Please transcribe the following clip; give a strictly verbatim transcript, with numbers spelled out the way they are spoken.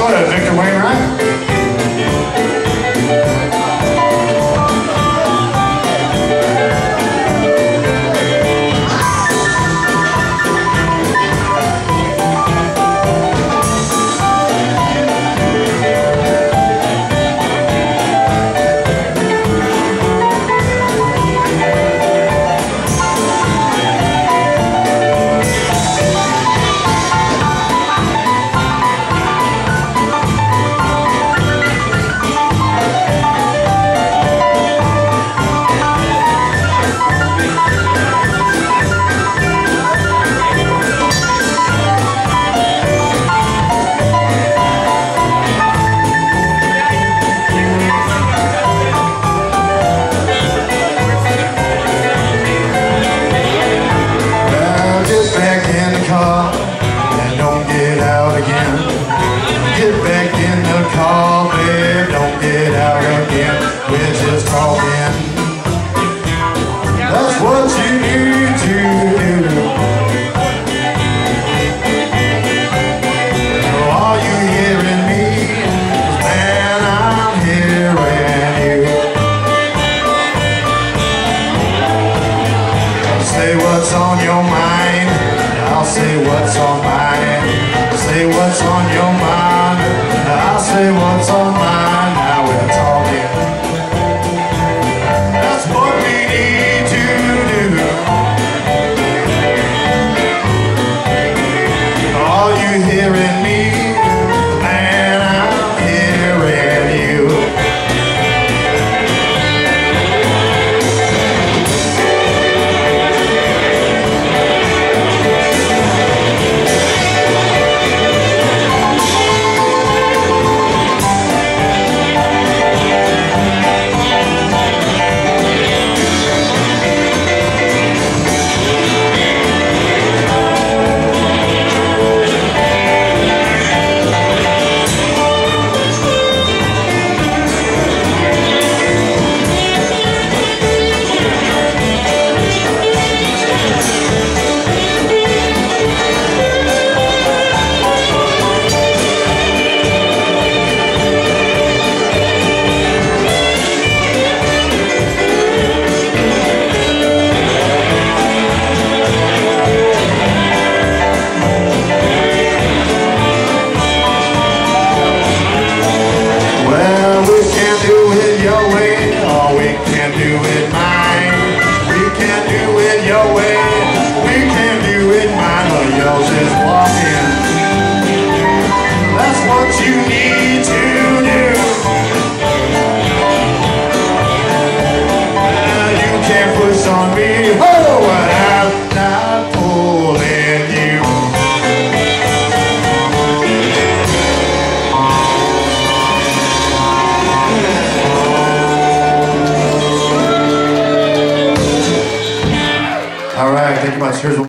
to Victor Wainwright. And don't get out again. Get back in the car, babe, don't get out again. We're just talking. That's what you need to do. Are you hearing me? Man, I'm hearing you. Say what's on your mind. I'll say what's on mine. Say what's on your mind. I'll say what's on mine. Now we're talking. That's what we need to do. Are you hearing me? Man, I'm hearing you. Your way, we can do it mine, but yours is walking. That's what you need to do. Well, you can't push on me.